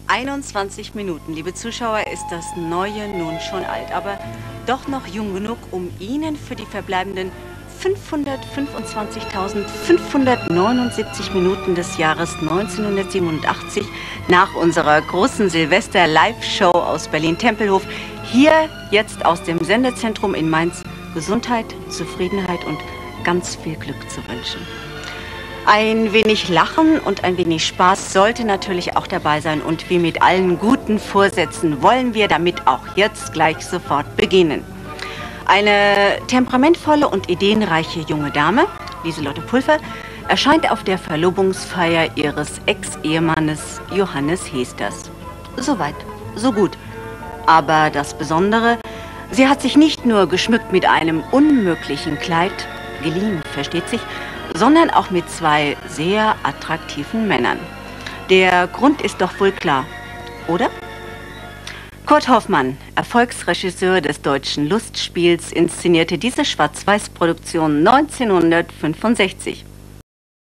21 Minuten, liebe Zuschauer, ist das Neue nun schon alt, aber doch noch jung genug, um Ihnen für die verbleibenden 525.579 Minuten des Jahres 1987 nach unserer großen Silvester-Live-Show aus Berlin-Tempelhof hier jetzt aus dem Sendezentrum in Mainz Gesundheit, Zufriedenheit und ganz viel Glück zu wünschen. Ein wenig Lachen und ein wenig Spaß sollte natürlich auch dabei sein und wie mit allen guten Vorsätzen wollen wir damit auch jetzt gleich sofort beginnen. Eine temperamentvolle und ideenreiche junge Dame, Lieselotte Pulver, erscheint auf der Verlobungsfeier ihres Ex-Ehemannes Johannes Hesters. Soweit, so gut. Aber das Besondere, sie hat sich nicht nur geschmückt mit einem unmöglichen Kleid, geliehen, versteht sich, sondern auch mit zwei sehr attraktiven Männern. Der Grund ist doch wohl klar, oder? Kurt Hoffmann, Erfolgsregisseur des deutschen Lustspiels, inszenierte diese Schwarz-Weiß-Produktion 1965.